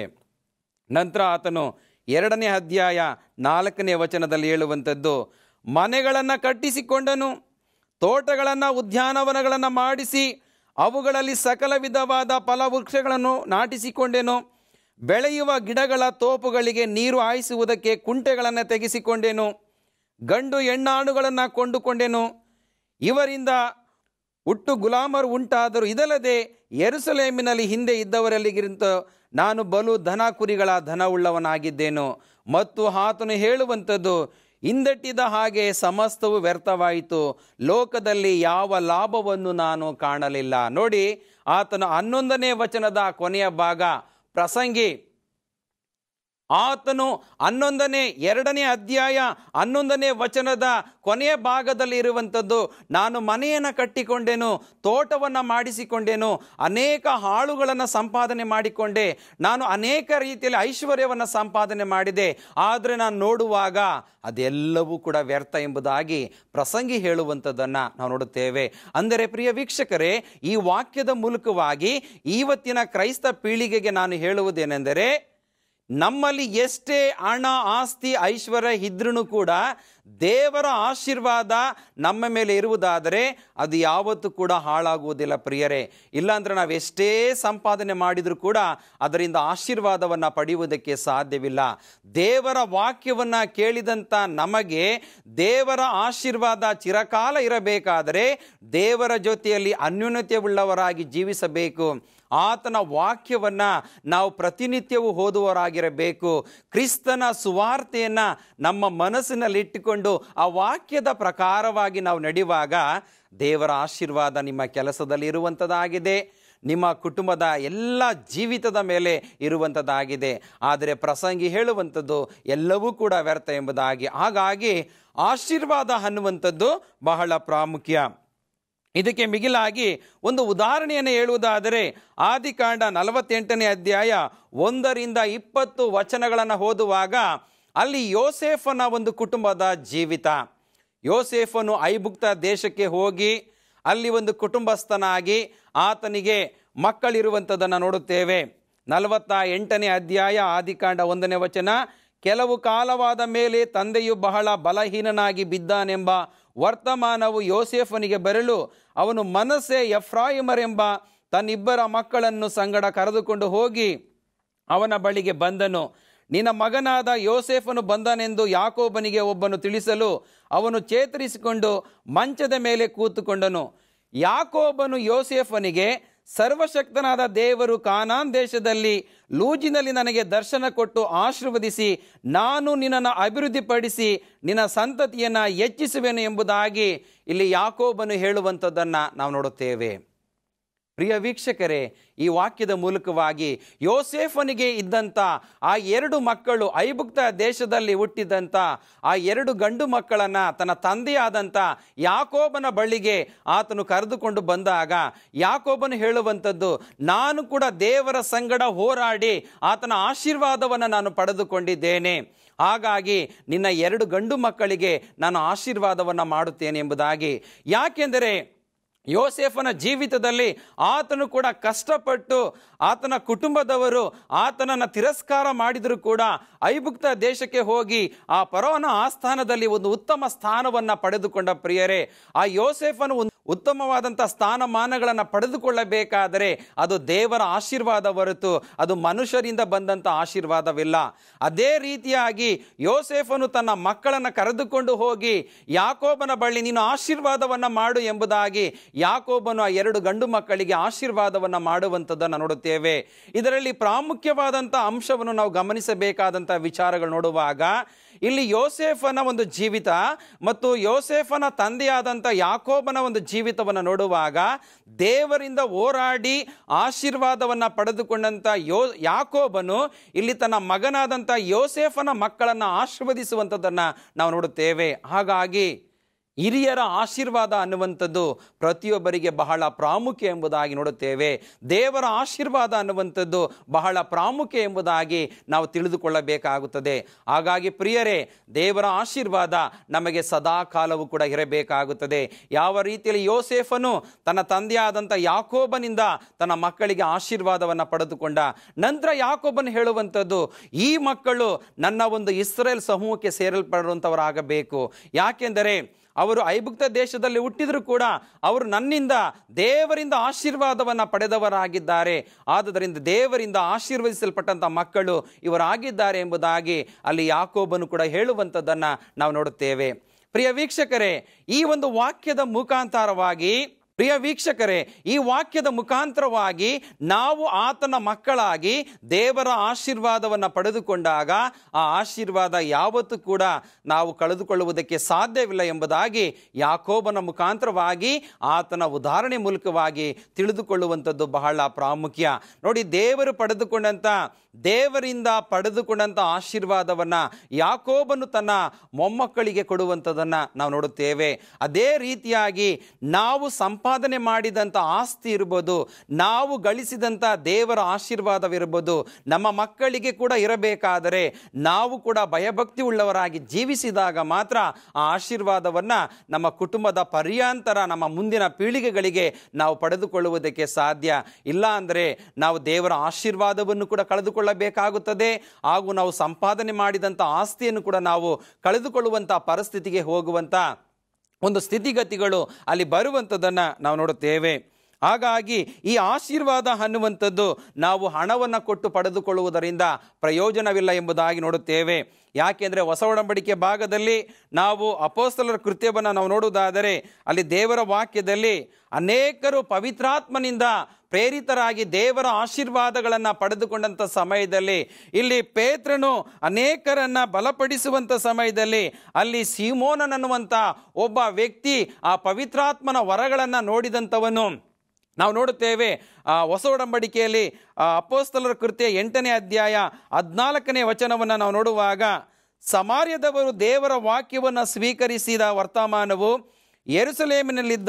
ನಂತರ ಆತನು ಎರಡನೇ ಅಧ್ಯಾಯ ನಾಲ್ಕನೇ ವಚನದಲ್ಲಿ ಹೇಳುವಂಥದ್ದು, ಮನೆಗಳನ್ನು ಕಟ್ಟಿಸಿಕೊಂಡನು, ತೋಟಗಳನ್ನು ಉದ್ಯಾನವನಗಳನ್ನು ಮಾಡಿಸಿ ಅವುಗಳಲ್ಲಿ ಸಕಲ ವಿಧವಾದ ಫಲವೃಕ್ಷಗಳನ್ನು ನಾಟಿಸಿಕೊಂಡೆನು, ಬೆಳೆಯುವ ಗಿಡಗಳ ತೋಪುಗಳಿಗೆ ನೀರು ಹಾಯಿಸುವುದಕ್ಕೆ ಕುಂಟೆಗಳನ್ನು ತೆಗೆಸಿಕೊಂಡೆನು, ಗಂಡು ಹೆಣ್ಣಾಡುಗಳನ್ನು ಕೊಂಡುಕೊಂಡೆನು, ಇವರಿಂದ ಹುಟ್ಟು ಗುಲಾಮರು ಉಂಟಾದರು. ಇದಲ್ಲದೆ ಯೆರೂಸಲೇಮಿನಲ್ಲಿ ಹಿಂದೆ ಇದ್ದವರಲ್ಲಿಗಿಂತ ನಾನು ಬಲು ದನ ಕುರಿಗಳ ಧನವುಳ್ಳವನಾಗಿದ್ದೇನು. ಮತ್ತು ಆತನು ಹೇಳುವಂಥದ್ದು, ಹಿಂದಟ್ಟಿದ ಹಾಗೆ ಸಮಸ್ತವು ವ್ಯರ್ಥವಾಯಿತು, ಲೋಕದಲ್ಲಿ ಯಾವ ಲಾಭವನ್ನು ನಾನು ಕಾಣಲಿಲ್ಲ. ನೋಡಿ, ಆತನ ಹನ್ನೊಂದನೇ ವಚನದ ಕೊನೆಯ ಭಾಗ ಪ್ರಸಂಗಿ ಆತನು ಹನ್ನೊಂದನೇ ಎರಡನೇ ಅಧ್ಯಾಯ ಹನ್ನೊಂದನೇ ವಚನದ ಕೊನೆಯ ಭಾಗದಲ್ಲಿ ಇರುವಂಥದ್ದು, ನಾನು ಮನೆಯನ್ನು ಕಟ್ಟಿಕೊಂಡೆನು, ತೋಟವನ್ನು ಮಾಡಿಸಿಕೊಂಡೆನು, ಅನೇಕ ಆಳುಗಳನ್ನು ಸಂಪಾದನೆ ಮಾಡಿಕೊಂಡೆ, ನಾನು ಅನೇಕ ರೀತಿಯಲ್ಲಿ ಐಶ್ವರ್ಯವನ್ನು ಸಂಪಾದನೆ ಮಾಡಿದೆ, ಆದರೆ ನಾನು ನೋಡುವಾಗ ಅದೆಲ್ಲವೂ ಕೂಡ ವ್ಯರ್ಥ ಎಂಬುದಾಗಿ ಪ್ರಸಂಗಿ ಹೇಳುವಂಥದ್ದನ್ನು ನಾವು ನೋಡುತ್ತೇವೆ. ಅಂದರೆ ಪ್ರಿಯ ವೀಕ್ಷಕರೇ, ಈ ವಾಕ್ಯದ ಮೂಲಕವಾಗಿ ಇವತ್ತಿನ ಕ್ರೈಸ್ತ ಪೀಳಿಗೆಗೆ ನಾನು ಹೇಳುವುದೇನೆಂದರೆ, ನಮ್ಮಲ್ಲಿ ಎಷ್ಟೇ ಹಣ, ಆಸ್ತಿ, ಐಶ್ವರ್ಯ ಇದ್ರೂ ಕೂಡ ದೇವರ ಆಶೀರ್ವಾದ ನಮ್ಮ ಮೇಲೆ ಇರುವುದಾದರೆ ಅದು ಯಾವತ್ತೂ ಕೂಡ ಹಾಳಾಗುವುದಿಲ್ಲ ಪ್ರಿಯರೇ. ಇಲ್ಲಾಂದರೆ ನಾವು ಎಷ್ಟೇ ಸಂಪಾದನೆ ಮಾಡಿದರೂ ಕೂಡ ಅದರಿಂದ ಆಶೀರ್ವಾದವನ್ನು ಪಡೆಯುವುದಕ್ಕೆ ಸಾಧ್ಯವಿಲ್ಲ. ದೇವರ ವಾಕ್ಯವನ್ನು ಕೇಳಿದಂಥ ನಮಗೆ ದೇವರ ಆಶೀರ್ವಾದ ಚಿರಕಾಲ ಇರಬೇಕಾದರೆ ದೇವರ ಜೊತೆಯಲ್ಲಿ ಅನ್ಯೋನ್ಯತೆ ಉಳ್ಳವರಾಗಿ ಜೀವಿಸಬೇಕು. ಆತನ ವಾಕ್ಯವನ್ನು ನಾವು ಪ್ರತಿನಿತ್ಯವೂ ಓದುವವರಾಗಿರಬೇಕು. ಕ್ರಿಸ್ತನ ಸುವಾರ್ತೆಯನ್ನು ನಮ್ಮ ಮನಸ್ಸಿನಲ್ಲಿಟ್ಟುಕೊಂಡು ಆ ವಾಕ್ಯದ ಪ್ರಕಾರವಾಗಿ ನಾವು ನಡೆಯುವಾಗ ದೇವರ ಆಶೀರ್ವಾದ ನಿಮ್ಮ ಕೆಲಸದಲ್ಲಿ ಇರುವಂಥದ್ದಾಗಿದೆ, ನಿಮ್ಮ ಕುಟುಂಬದ ಎಲ್ಲ ಜೀವಿತದ ಮೇಲೆ ಇರುವಂಥದ್ದಾಗಿದೆ. ಆದರೆ ಪ್ರಸಂಗಿ ಹೇಳುವಂಥದ್ದು ಎಲ್ಲವೂ ಕೂಡ ವ್ಯರ್ಥ ಎಂಬುದಾಗಿ. ಹಾಗಾಗಿ ಆಶೀರ್ವಾದ ಅನ್ನುವಂಥದ್ದು ಬಹಳ ಪ್ರಾಮುಖ್ಯ. ಇದಕ್ಕೆ ಮಿಗಿಲಾಗಿ ಒಂದು ಉದಾಹರಣೆಯನ್ನು ಹೇಳುವುದಾದರೆ, ಆದಿಕಾಂಡ ನಲವತ್ತೆಂಟನೇ ಅಧ್ಯಾಯ ಒಂದರಿಂದ ಇಪ್ಪತ್ತು ವಚನಗಳನ್ನು ಓದುವಾಗ ಅಲ್ಲಿ ಯೋಸೇಫನ ಒಂದು ಕುಟುಂಬದ ಜೀವಿತ. ಯೋಸೇಫನು ಐಗುಪ್ತ ದೇಶಕ್ಕೆ ಹೋಗಿ ಅಲ್ಲಿ ಒಂದು ಕುಟುಂಬಸ್ಥನಾಗಿ ಆತನಿಗೆ ಮಕ್ಕಳಿರುವಂಥದ್ದನ್ನು ನೋಡುತ್ತೇವೆ. ನಲವತ್ತ ಎಂಟನೇ ಅಧ್ಯಾಯ ಆದಿಕಾಂಡ ಒಂದನೇ ವಚನ, ಕೆಲವು ಕಾಲವಾದ ಮೇಲೆ ತಂದೆಯು ಬಹಳ ಬಲಹೀನನಾಗಿ ಬಿದ್ದಾನೆಂಬ ವರ್ತಮಾನವು ಯೋಸೇಫನಿಗೆ ಬರಲು ಅವನು ಮನಸ್ಸೆ ಎಫ್ರಾಯಿಮರೆಂಬ ತನ್ನಿಬ್ಬರ ಮಕ್ಕಳನ್ನು ಸಂಗಡ ಕರೆದುಕೊಂಡು ಹೋಗಿ ಅವನ ಬಳಿಗೆ ಬಂದನು. ನಿನ್ನ ಮಗನಾದ ಯೋಸೇಫನು ಬಂದನೆಂದು ಯಾಕೋಬನಿಗೆ ಒಬ್ಬನು ತಿಳಿಸಲು ಅವನು ಚೇತರಿಸಿಕೊಂಡು ಮಂಚದ ಮೇಲೆ ಕೂತುಕೊಂಡನು. ಯಾಕೋಬನು ಯೋಸೇಫನಿಗೆ, ಸರ್ವಶಕ್ತನಾದ ದೇವರು ಕಾನಾನ್ ದೇಶದಲ್ಲಿ ಲೂಜಿನಲ್ಲಿ ನನಗೆ ದರ್ಶನ ಕೊಟ್ಟು ಆಶೀರ್ವದಿಸಿ ನಾನು ನಿನ್ನನ್ನು ಅಭಿವೃದ್ಧಿಪಡಿಸಿ ನಿನ್ನ ಸಂತತಿಯನ್ನು ಹೆಚ್ಚಿಸುವೆನು ಎಂಬುದಾಗಿ ಇಲ್ಲಿ ಯಾಕೋಬನು ಹೇಳುವಂಥದ್ದನ್ನು ನಾವು ನೋಡುತ್ತೇವೆ. ಪ್ರಿಯ ವೀಕ್ಷಕರೇ, ಈ ವಾಕ್ಯದ ಮೂಲಕವಾಗಿ ಯೋಸೇಫನಿಗೆ ಇದ್ದಂಥ ಆ ಎರಡು ಮಕ್ಕಳು, ಐಗುಪ್ತ ದೇಶದಲ್ಲಿ ಹುಟ್ಟಿದಂಥ ಆ ಎರಡು ಗಂಡು ಮಕ್ಕಳನ್ನು ತನ್ನ ತಂದೆಯಾದಂಥ ಯಾಕೋಬನ ಬಳಿಗೆ ಆತನು ಕರೆದುಕೊಂಡು ಬಂದಾಗ ಯಾಕೋಬನು ಹೇಳುವಂಥದ್ದು, ನಾನು ಕೂಡ ದೇವರ ಸಂಗಡ ಹೋರಾಡಿ ಆತನ ಆಶೀರ್ವಾದವನ್ನು ನಾನು ಪಡೆದುಕೊಂಡಿದ್ದೇನೆ, ಹಾಗಾಗಿ ನಿನ್ನ ಎರಡು ಗಂಡು ಮಕ್ಕಳಿಗೆ ನಾನು ಆಶೀರ್ವಾದವನ್ನು ಮಾಡುತ್ತೇನೆ ಎಂಬುದಾಗಿ. ಯಾಕೆಂದರೆ ಯೋಸೇಫನ ಜೀವಿತದಲ್ಲಿ ಆತನು ಕೂಡ ಕಷ್ಟಪಟ್ಟು ಆತನ ಕುಟುಂಬದವರು ಆತನನ್ನು ತಿರಸ್ಕಾರ ಮಾಡಿದರೂ ಕೂಡ ಐಗುಪ್ತ ದೇಶಕ್ಕೆ ಹೋಗಿ ಆ ಫರೋಹನ ಆಸ್ಥಾನದಲ್ಲಿ ಒಂದು ಉತ್ತಮ ಸ್ಥಾನವನ್ನು ಪಡೆದುಕೊಂಡ ಪ್ರಿಯರೇ, ಆ ಯೋಸೇಫನು ಉತ್ತಮವಾದಂಥ ಸ್ಥಾನಮಾನಗಳನ್ನು ಪಡೆದುಕೊಳ್ಳಬೇಕಾದರೆ ಅದು ದೇವರ ಆಶೀರ್ವಾದ ಹೊರತು ಅದು ಮನುಷ್ಯರಿಂದ ಬಂದಂಥ ಆಶೀರ್ವಾದವಿಲ್ಲ. ಅದೇ ರೀತಿಯಾಗಿ ಯೋಸೇಫನು ತನ್ನ ಮಕ್ಕಳನ್ನು ಕರೆದುಕೊಂಡು ಹೋಗಿ ಯಾಕೋಬನ ಬಳಿ ನೀನು ಆಶೀರ್ವಾದವನ್ನು ಮಾಡು ಎಂಬುದಾಗಿ ಯಾಕೋಬನು ಆ ಎರಡು ಗಂಡು ಮಕ್ಕಳಿಗೆ ಆಶೀರ್ವಾದವನ್ನು ಮಾಡುವಂಥದ್ದನ್ನು ನೋಡುತ್ತೇವೆ. ಇದರಲ್ಲಿ ಪ್ರಾಮುಖ್ಯವಾದಂಥ ಅಂಶವನ್ನು ನಾವು ಗಮನಿಸಬೇಕಾದಂಥ ವಿಚಾರಗಳು ನೋಡುವಾಗ ಇಲ್ಲಿ ಯೋಸೇಫನ ಒಂದು ಜೀವಿತ ಮತ್ತು ಯೋಸೇಫನ ತಂದೆಯಾದಂಥ ಯಾಕೋಬನ ಒಂದು ಜೀವಿತವನ್ನು ನೋಡುವಾಗ ದೇವರಿಂದ ಹೋರಾಡಿ ಆಶೀರ್ವಾದವನ್ನು ಪಡೆದುಕೊಂಡಂಥ ಯೋ ಯಾಕೋಬನು ಇಲ್ಲಿ ತನ್ನ ಮಗನಾದಂಥ ಯೋಸೇಫನ ಮಕ್ಕಳನ್ನು ಆಶೀರ್ವದಿಸುವಂಥದ್ದನ್ನು ನಾವು ನೋಡುತ್ತೇವೆ. ಹಾಗಾಗಿ ಹಿರಿಯರ ಆಶೀರ್ವಾದ ಅನ್ನುವಂಥದ್ದು ಪ್ರತಿಯೊಬ್ಬರಿಗೆ ಬಹಳ ಪ್ರಾಮುಖ್ಯ ಎಂಬುದಾಗಿ ನೋಡುತ್ತೇವೆ. ದೇವರ ಆಶೀರ್ವಾದ ಅನ್ನುವಂಥದ್ದು ಬಹಳ ಪ್ರಾಮುಖ್ಯ ಎಂಬುದಾಗಿ ನಾವು ತಿಳಿದುಕೊಳ್ಳಬೇಕಾಗುತ್ತದೆ. ಹಾಗಾಗಿ ಪ್ರಿಯರೇ, ದೇವರ ಆಶೀರ್ವಾದ ನಮಗೆ ಸದಾ ಕಾಲವೂ ಕೂಡ ಇರಬೇಕಾಗುತ್ತದೆ. ಯಾವ ರೀತಿಯಲ್ಲಿ ಯೋಸೇಫನು ತನ್ನ ತಂದೆಯಾದಂಥ ಯಾಕೋಬನಿಂದ ತನ್ನ ಮಕ್ಕಳಿಗೆ ಆಶೀರ್ವಾದವನ್ನು ಪಡೆದುಕೊಂಡ ನಂತರ ಯಾಕೋಬನು ಹೇಳುವಂಥದ್ದು, ಈ ಮಕ್ಕಳು ನನ್ನ ಒಂದು ಇಸ್ರೇಲ್ ಸಮೂಹಕ್ಕೆ ಸೇರಲ್ಪಡುವಂಥವರಾಗಬೇಕು. ಯಾಕೆಂದರೆ ಅವರು ಐಗುಪ್ತ ದೇಶದಲ್ಲಿ ಹುಟ್ಟಿದರೂ ಕೂಡ ಅವರು ನನ್ನಿಂದ ದೇವರಿಂದ ಆಶೀರ್ವಾದವನ್ನು ಪಡೆದವರಾಗಿದ್ದಾರೆ, ಆದುದರಿಂದ ದೇವರಿಂದ ಆಶೀರ್ವದಿಸಲ್ಪಟ್ಟಂಥ ಮಕ್ಕಳು ಇವರಾಗಿದ್ದಾರೆ ಎಂಬುದಾಗಿ ಅಲ್ಲಿ ಯಾಕೋಬನು ಕೂಡ ಹೇಳುವಂಥದ್ದನ್ನು ನಾವು ನೋಡುತ್ತೇವೆ. ಪ್ರಿಯ ವೀಕ್ಷಕರೇ, ಈ ಒಂದು ವಾಕ್ಯದ ಮುಖಾಂತರವಾಗಿ ಪ್ರಿಯ ವೀಕ್ಷಕರೇ ಈ ವಾಕ್ಯದ ಮುಖಾಂತರವಾಗಿ ನಾವು ಆತನ ಮಕ್ಕಳಾಗಿ ದೇವರ ಆಶೀರ್ವಾದವನ್ನು ಪಡೆದುಕೊಂಡಾಗ ಆ ಆಶೀರ್ವಾದ ಯಾವತ್ತೂ ಕೂಡ ನಾವು ಕಳೆದುಕೊಳ್ಳುವುದಕ್ಕೆ ಸಾಧ್ಯವಿಲ್ಲ ಎಂಬುದಾಗಿ ಯಾಕೋಬನ ಮುಖಾಂತರವಾಗಿ ಆತನ ಉದಾಹರಣೆ ಮೂಲಕವಾಗಿ ತಿಳಿದುಕೊಳ್ಳುವಂಥದ್ದು ಬಹಳ ಪ್ರಾಮುಖ್ಯ. ನೋಡಿ, ದೇವರು ಪಡೆದುಕೊಂಡಂಥ ದೇವರಿಂದ ಪಡೆದುಕೊಂಡಂಥ ಆಶೀರ್ವಾದವನ್ನು ಯಾಕೋಬನು ತನ್ನ ಮೊಮ್ಮಕ್ಕಳಿಗೆ ಕೊಡುವಂಥದ್ದನ್ನು ನಾವು ನೋಡುತ್ತೇವೆ. ಅದೇ ರೀತಿಯಾಗಿ ನಾವು ಸಂಪಾದನೆ ಮಾಡಿದಂಥ ಆಸ್ತಿ ಇರ್ಬೋದು, ನಾವು ಗಳಿಸಿದಂಥ ದೇವರ ಆಶೀರ್ವಾದವಿರ್ಬೋದು, ನಮ್ಮ ಮಕ್ಕಳಿಗೆ ಕೂಡ ಇರಬೇಕಾದರೆ ನಾವು ಕೂಡ ಭಯಭಕ್ತಿ ಉಳ್ಳವರಾಗಿ ಜೀವಿಸಿದಾಗ ಮಾತ್ರ ಆ ಆಶೀರ್ವಾದವನ್ನು ನಮ್ಮ ಕುಟುಂಬದ ಪರ್ಯಾಂತರ ನಮ್ಮ ಮುಂದಿನ ಪೀಳಿಗೆಗಳಿಗೆ ನಾವು ಪಡೆದುಕೊಳ್ಳುವುದಕ್ಕೆ ಸಾಧ್ಯ. ಇಲ್ಲ ಅಂದರೆ ನಾವು ದೇವರ ಆಶೀರ್ವಾದವನ್ನು ಕೂಡ ಕಳೆದುಕೊಳ್ಳ ಬೇಕಾಗುತ್ತದೆ ಹಾಗೂ ನಾವು ಸಂಪಾದನೆ ಮಾಡಿದಂಥ ಆಸ್ತಿಯನ್ನು ಕೂಡ ನಾವು ಕಳೆದುಕೊಳ್ಳುವಂಥ ಪರಿಸ್ಥಿತಿಗೆ ಹೋಗುವಂಥ ಒಂದು ಸ್ಥಿತಿಗತಿಗಳು ಅಲ್ಲಿ ಬರುವಂಥದ್ದನ್ನು ನಾವು ನೋಡುತ್ತೇವೆ. ಹಾಗಾಗಿ ಈ ಆಶೀರ್ವಾದ ಅನ್ನುವಂಥದ್ದು ನಾವು ಹಣವನ್ನು ಕೊಟ್ಟು ಪಡೆದುಕೊಳ್ಳುವುದರಿಂದ ಪ್ರಯೋಜನವಿಲ್ಲ ಎಂಬುದಾಗಿ ನೋಡುತ್ತೇವೆ. ಯಾಕೆಂದರೆ ಹೊಸ ಒಡಂಬಡಿಕೆ ಭಾಗದಲ್ಲಿ ನಾವು ಅಪೊಸ್ತಲರ ಕೃತ್ಯವನ್ನು ನಾವು ನೋಡುವುದಾದರೆ ಅಲ್ಲಿ ದೇವರ ವಾಕ್ಯದಲ್ಲಿ ಅನೇಕರು ಪವಿತ್ರಾತ್ಮನಿಂದ ಪ್ರೇರಿತರಾಗಿ ದೇವರ ಆಶೀರ್ವಾದಗಳನ್ನು ಪಡೆದುಕೊಂಡಂಥ ಸಮಯದಲ್ಲಿ ಇಲ್ಲಿ ಪೇತ್ರನು ಅನೇಕರನ್ನ ಬಲಪಡಿಸುವಂಥ ಸಮಯದಲ್ಲಿ ಅಲ್ಲಿ ಸೀಮೋನನನ್ನುವಂಥ ಒಬ್ಬ ವ್ಯಕ್ತಿ ಆ ಪವಿತ್ರಾತ್ಮನ ವರಗಳನ್ನು ನೋಡಿದಂಥವನು ನಾವು ನೋಡುತ್ತೇವೆ. ಹೊಸ ಒಡಂಬಡಿಕೆಯಲ್ಲಿ ಅಪೊಸ್ತಲರ ಕೃತ್ಯ ಎಂಟನೇ ಅಧ್ಯಾಯ ಹದಿನಾಲ್ಕನೇ ವಚನವನ್ನು ನಾವು ನೋಡುವಾಗ, ಸಮಾರ್ಯದವರು ದೇವರ ವಾಕ್ಯವನ್ನು ಸ್ವೀಕರಿಸಿದ ವರ್ತಮಾನವು ಯೆರೂಸಲೇಮಿನಲ್ಲಿದ್ದ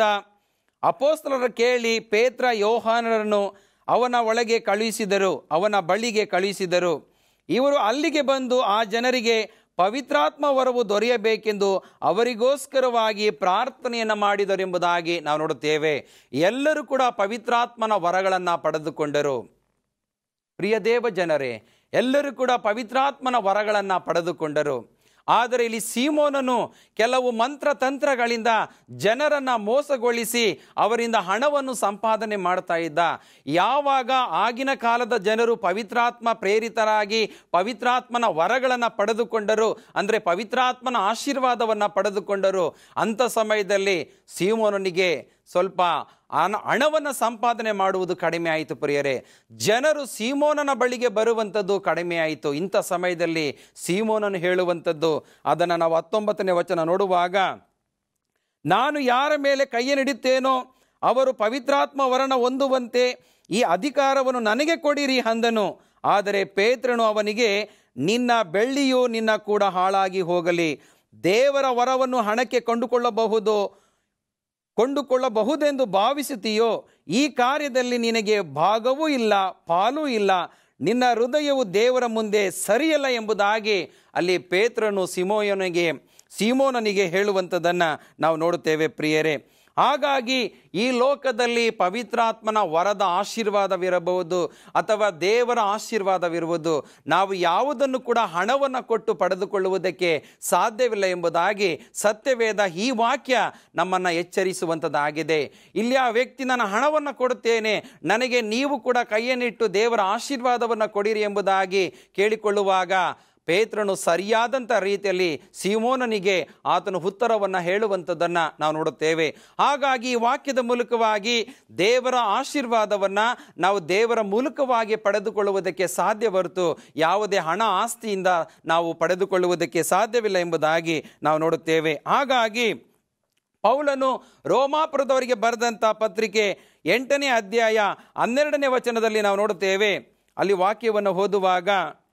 ಅಪೊಸ್ತಲರ ಕೇಳಿ ಪೇತ್ರ ಯೋಹಾನರನ್ನು ಅವನ ಒಳಗೆ ಕಳುಹಿಸಿದರು ಅವನ ಬಳಿಗೆ ಕಳುಹಿಸಿದರು. ಇವರು ಅಲ್ಲಿಗೆ ಬಂದು ಆ ಜನರಿಗೆ ಪವಿತ್ರಾತ್ಮ ವರವು ದೊರೆಯಬೇಕೆಂದು ಅವರಿಗೋಸ್ಕರವಾಗಿ ಪ್ರಾರ್ಥನೆಯನ್ನು ಮಾಡಿದರೆಂಬುದಾಗಿ ನಾವು ನೋಡುತ್ತೇವೆ. ಎಲ್ಲರೂ ಕೂಡ ಪವಿತ್ರಾತ್ಮನ ವರಗಳನ್ನು ಪಡೆದುಕೊಂಡರು. ಪ್ರಿಯ ದೇವ ಜನರೇ, ಎಲ್ಲರೂ ಕೂಡ ಪವಿತ್ರಾತ್ಮನ ವರಗಳನ್ನು ಪಡೆದುಕೊಂಡರು. ಆದರೆ ಇಲ್ಲಿ ಸೀಮೋನನು ಕೆಲವು ಮಂತ್ರ ತಂತ್ರಗಳಿಂದ ಜನರನ್ನು ಮೋಸಗೊಳಿಸಿ ಅವರಿಂದ ಹಣವನ್ನು ಸಂಪಾದನೆ ಮಾಡ್ತಾ ಇದ್ದ. ಯಾವಾಗ ಆಗಿನ ಕಾಲದ ಜನರು ಪವಿತ್ರಾತ್ಮ ಪ್ರೇರಿತರಾಗಿ ಪವಿತ್ರಾತ್ಮನ ವರಗಳನ್ನು ಪಡೆದುಕೊಂಡರು, ಅಂದರೆ ಪವಿತ್ರಾತ್ಮನ ಆಶೀರ್ವಾದವನ್ನು ಪಡೆದುಕೊಂಡರು, ಅಂಥ ಸಮಯದಲ್ಲಿ ಸೀಮೋನನಿಗೆ ಸ್ವಲ್ಪ ಹಣ ಹಣವನ್ನು ಸಂಪಾದನೆ ಮಾಡುವುದು ಕಡಿಮೆ ಆಯಿತು. ಪ್ರಿಯರೇ, ಜನರು ಸೀಮೋನನ ಬಳಿಗೆ ಬರುವಂಥದ್ದು ಕಡಿಮೆ ಆಯಿತು. ಇಂಥ ಸಮಯದಲ್ಲಿ ಸೀಮೋನನು ಹೇಳುವಂಥದ್ದು, ಅದನ್ನು ನಾವು ಹತ್ತೊಂಬತ್ತನೇ ವಚನ ನೋಡುವಾಗ, ನಾನು ಯಾರ ಮೇಲೆ ಕೈಯನ್ನಿಡುತ್ತೇನೋ ಅವರು ಪವಿತ್ರಾತ್ಮ ವರನ ಹೊಂದುವಂತೆ ಈ ಅಧಿಕಾರವನ್ನು ನನಗೆ ಕೊಡಿರಿ ಅಂದನು. ಆದರೆ ಪೇತ್ರನು ಅವನಿಗೆ, ನಿನ್ನ ಬೆಳ್ಳಿಯು ನಿನ್ನ ಕೂಡ ಹಾಳಾಗಿ ಹೋಗಲಿ. ದೇವರ ವರವನ್ನು ಹಣಕ್ಕೆ ಕೊಂಡುಕೊಳ್ಳಬಹುದು ಕೊಂಡುಕೊಳ್ಳಬಹುದೆಂದು ಭಾವಿಸುತ್ತೀಯೋ? ಈ ಕಾರ್ಯದಲ್ಲಿ ನಿನಗೆ ಭಾಗವೂ ಇಲ್ಲ, ಪಾಲೂ ಇಲ್ಲ. ನಿನ್ನ ಹೃದಯವು ದೇವರ ಮುಂದೆ ಸರಿಯಲ್ಲ ಎಂಬುದಾಗಿ ಅಲ್ಲಿ ಪೇತ್ರನು ಸಿಮೋಯನಿಗೆ ಸೀಮೋನನಿಗೆ ಹೇಳುವಂಥದ್ದನ್ನು ನಾವು ನೋಡುತ್ತೇವೆ. ಪ್ರಿಯರೇ, ಹಾಗಾಗಿ ಈ ಲೋಕದಲ್ಲಿ ಪವಿತ್ರಾತ್ಮನ ವರದ ಆಶೀರ್ವಾದವಿರಬಹುದು ಅಥವಾ ದೇವರ ಆಶೀರ್ವಾದವಿರುವುದು, ನಾವು ಯಾವುದನ್ನು ಕೂಡ ಹಣವನ್ನು ಕೊಟ್ಟು ಪಡೆದುಕೊಳ್ಳುವುದಕ್ಕೆ ಸಾಧ್ಯವಿಲ್ಲ ಎಂಬುದಾಗಿ ಸತ್ಯವೇದ ಈ ವಾಕ್ಯ ನಮ್ಮನ್ನು ಎಚ್ಚರಿಸುವಂಥದ್ದಾಗಿದೆ. ಇಲ್ಲಿ ಆ ವ್ಯಕ್ತಿ, ನಾನು ಹಣವನ್ನು ಕೊಡುತ್ತೇನೆ, ನನಗೆ ನೀವು ಕೂಡ ಕೈಯನ್ನಿಟ್ಟು ದೇವರ ಆಶೀರ್ವಾದವನ್ನು ಕೊಡಿರಿ ಎಂಬುದಾಗಿ ಕೇಳಿಕೊಳ್ಳುವಾಗ ಪೇತ್ರನು ಸರಿಯಾದಂಥ ರೀತಿಯಲ್ಲಿ ಸೀಮೋನನಿಗೆ ಆತನು ಉತ್ತರವನ್ನು ಹೇಳುವಂಥದ್ದನ್ನು ನಾವು ನೋಡುತ್ತೇವೆ. ಹಾಗಾಗಿ ಈ ವಾಕ್ಯದ ಮೂಲಕವಾಗಿ ದೇವರ ಆಶೀರ್ವಾದವನ್ನು ನಾವು ದೇವರ ಮೂಲಕವಾಗಿ ಪಡೆದುಕೊಳ್ಳುವುದಕ್ಕೆ ಸಾಧ್ಯ ಹೊರತು ಯಾವುದೇ ಹಣ ಆಸ್ತಿಯಿಂದ ನಾವು ಪಡೆದುಕೊಳ್ಳುವುದಕ್ಕೆ ಸಾಧ್ಯವಿಲ್ಲ ಎಂಬುದಾಗಿ ನಾವು ನೋಡುತ್ತೇವೆ. ಹಾಗಾಗಿ ಪೌಲನು ರೋಮಾಪುರದವರಿಗೆ ಬರೆದಂಥ ಪತ್ರಿಕೆ ಎಂಟನೇ ಅಧ್ಯಾಯ ಹನ್ನೆರಡನೇ ವಚನದಲ್ಲಿ ನಾವು ನೋಡುತ್ತೇವೆ. ಅಲ್ಲಿ ವಾಕ್ಯವನ್ನು ಓದುವಾಗ,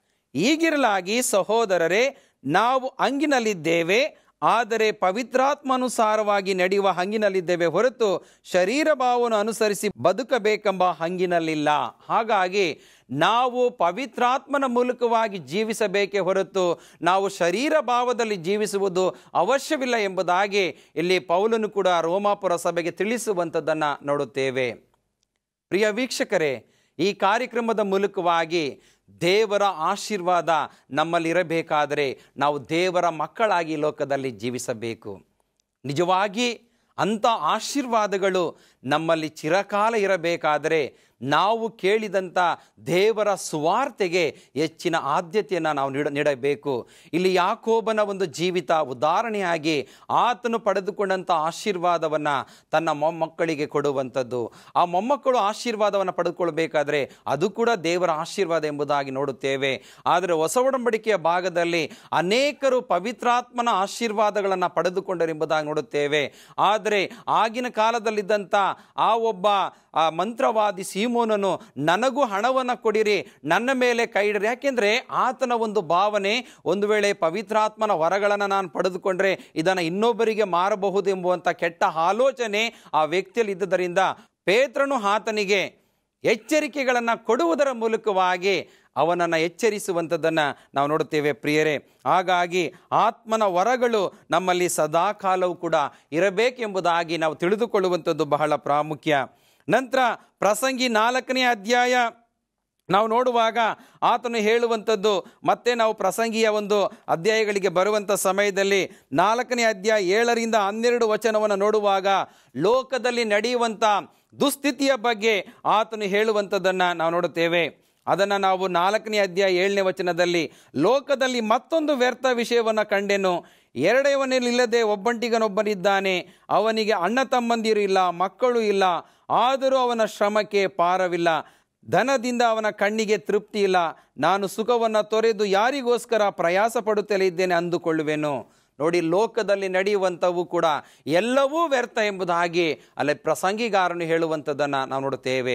ಹೀಗಿರಲಾಗಿ ಸಹೋದರರೇ, ನಾವು ಹಂಗಿನಲ್ಲಿದ್ದೇವೆ, ಆದರೆ ಪವಿತ್ರಾತ್ಮಾನುಸಾರವಾಗಿ ನಡೆಯುವ ಹಂಗಿನಲ್ಲಿದ್ದೇವೆ ಹೊರತು ಶರೀರ ಭಾವವನ್ನು ಅನುಸರಿಸಿ ಬದುಕಬೇಕೆಂಬ ಹಂಗಿನಲ್ಲಿಲ್ಲ. ಹಾಗಾಗಿ ನಾವು ಪವಿತ್ರಾತ್ಮನ ಮೂಲಕವಾಗಿ ಜೀವಿಸಬೇಕೇ ಹೊರತು ನಾವು ಶರೀರ ಭಾವದಲ್ಲಿ ಜೀವಿಸುವುದು ಅವಶ್ಯವಿಲ್ಲ ಎಂಬುದಾಗಿ ಇಲ್ಲಿ ಪೌಲನು ಕೂಡ ರೋಮಾಪುರ ಸಭೆಗೆ ತಿಳಿಸುವಂಥದ್ದನ್ನು ನೋಡುತ್ತೇವೆ. ಪ್ರಿಯ ವೀಕ್ಷಕರೇ, ಈ ಕಾರ್ಯಕ್ರಮದ ಮೂಲಕವಾಗಿ ದೇವರ ಆಶೀರ್ವಾದ ನಮ್ಮಲ್ಲಿರಬೇಕಾದರೆ ನಾವು ದೇವರ ಮಕ್ಕಳಾಗಿ ಲೋಕದಲ್ಲಿ ಜೀವಿಸಬೇಕು. ನಿಜವಾಗಿ ಅಂಥ ಆಶೀರ್ವಾದಗಳು ನಮ್ಮಲ್ಲಿ ಚಿರಕಾಲ ಇರಬೇಕಾದರೆ ನಾವು ಕೇಳಿದಂಥ ದೇವರ ಸುವಾರ್ತೆಗೆ ಹೆಚ್ಚಿನ ಆದ್ಯತೆಯನ್ನು ನಾವು ನೀಡ ನೀಡಬೇಕು. ಇಲ್ಲಿ ಯಾಕೋಬನ ಒಂದು ಜೀವಿತ ಉದಾಹರಣೆಯಾಗಿ ಆತನು ಪಡೆದುಕೊಂಡಂಥ ಆಶೀರ್ವಾದವನ್ನು ತನ್ನ ಮೊಮ್ಮಕ್ಕಳಿಗೆ ಕೊಡುವಂಥದ್ದು. ಆ ಮೊಮ್ಮಕ್ಕಳು ಆಶೀರ್ವಾದವನ್ನು ಪಡೆದುಕೊಳ್ಬೇಕಾದ್ರೆ ಅದು ಕೂಡ ದೇವರ ಆಶೀರ್ವಾದ ಎಂಬುದಾಗಿ ನೋಡುತ್ತೇವೆ. ಆದರೆ ಹೊಸ ಒಡಂಬಡಿಕೆಯ ಭಾಗದಲ್ಲಿ ಅನೇಕರು ಪವಿತ್ರಾತ್ಮನ ಆಶೀರ್ವಾದಗಳನ್ನು ಪಡೆದುಕೊಂಡರು ಎಂಬುದಾಗಿ ನೋಡುತ್ತೇವೆ. ಆದರೆ ಆಗಿನ ಕಾಲದಲ್ಲಿದ್ದಂಥ ಆ ಒಬ್ಬ ಆ ಮಂತ್ರವಾದಿ ಸೀಮೋನನು, ನನಗೂ ಹಣವನ್ನು ಕೊಡಿರಿ, ನನ್ನ ಮೇಲೆ ಕೈ ಇಡ್ರಿ. ಯಾಕೆಂದರೆ ಆತನ ಒಂದು ಭಾವನೆ, ಒಂದು ವೇಳೆ ಪವಿತ್ರಾತ್ಮನ ವರಗಳನ್ನು ನಾನು ಪಡೆದುಕೊಂಡ್ರೆ ಇದನ್ನು ಇನ್ನೊಬ್ಬರಿಗೆ ಮಾರಬಹುದು ಎಂಬುವಂಥ ಕೆಟ್ಟ ಆಲೋಚನೆ ಆ ವ್ಯಕ್ತಿಯಲ್ಲಿ ಇದ್ದುದರಿಂದ ಪೇತ್ರನು ಆತನಿಗೆ ಎಚ್ಚರಿಕೆಗಳನ್ನು ಕೊಡುವುದರ ಮೂಲಕವಾಗಿ ಅವನನ್ನು ಎಚ್ಚರಿಸುವಂಥದ್ದನ್ನು ನಾವು ನೋಡುತ್ತೇವೆ. ಪ್ರಿಯರೇ, ಹಾಗಾಗಿ ಆತ್ಮನ ವರಗಳು ನಮ್ಮಲ್ಲಿ ಸದಾಕಾಲವೂ ಕೂಡ ಇರಬೇಕೆಂಬುದಾಗಿ ನಾವು ತಿಳಿದುಕೊಳ್ಳುವಂಥದ್ದು ಬಹಳ ಪ್ರಾಮುಖ್ಯ. ನಂತರ ಪ್ರಸಂಗಿ ನಾಲ್ಕನೇ ಅಧ್ಯಾಯ ನಾವು ನೋಡುವಾಗ ಆತನು ಹೇಳುವಂಥದ್ದು, ಮತ್ತೆ ನಾವು ಪ್ರಸಂಗಿಯ ಒಂದು ಅಧ್ಯಾಯಗಳಿಗೆ ಬರುವಂಥ ಸಮಯದಲ್ಲಿ ನಾಲ್ಕನೇ ಅಧ್ಯಾಯ ಏಳರಿಂದ ಹನ್ನೆರಡು ವಚನವನ್ನು ನೋಡುವಾಗ ಲೋಕದಲ್ಲಿ ನಡೆಯುವಂಥ ದುಸ್ಥಿತಿಯ ಬಗ್ಗೆ ಆತನು ಹೇಳುವಂಥದ್ದನ್ನು ನಾವು ನೋಡುತ್ತೇವೆ. ಅದನ್ನು ನಾವು ನಾಲ್ಕನೇ ಅಧ್ಯಾಯ ಏಳನೇ ವಚನದಲ್ಲಿ, ಲೋಕದಲ್ಲಿ ಮತ್ತೊಂದು ವ್ಯರ್ಥ ವಿಷಯವನ್ನು ಕಂಡೆನು, ಎರಡವನಿಲ್ಲದೆ ಒಬ್ಬಂಟಿಗನೊಬ್ಬನಿದ್ದಾನೆ, ಅವನಿಗೆ ಅಣ್ಣ ತಮ್ಮಂದಿರು ಇಲ್ಲ, ಮಕ್ಕಳು ಇಲ್ಲ, ಆದರೂ ಅವನ ಶ್ರಮಕ್ಕೆ ಪಾರವಿಲ್ಲ, ಧನದಿಂದ ಅವನ ಕಣ್ಣಿಗೆ ತೃಪ್ತಿ ಇಲ್ಲ. ನಾನು ಸುಖವನ್ನು ತೊರೆದು ಯಾರಿಗೋಸ್ಕರ ಪ್ರಯಾಸ ಪಡುತ್ತಲೇ ಇದ್ದೇನೆ ಅಂದುಕೊಳ್ಳುವೆನು. ನೋಡಿ, ಲೋಕದಲ್ಲಿ ನಡೆಯುವಂಥವು ಕೂಡ ಎಲ್ಲವೂ ವ್ಯರ್ಥ ಎಂಬುದಾಗಿ ಅಲ್ಲಿ ಪ್ರಸಂಗಿಗಾರನು ಹೇಳುವಂಥದ್ದನ್ನು ನಾವು ನೋಡುತ್ತೇವೆ.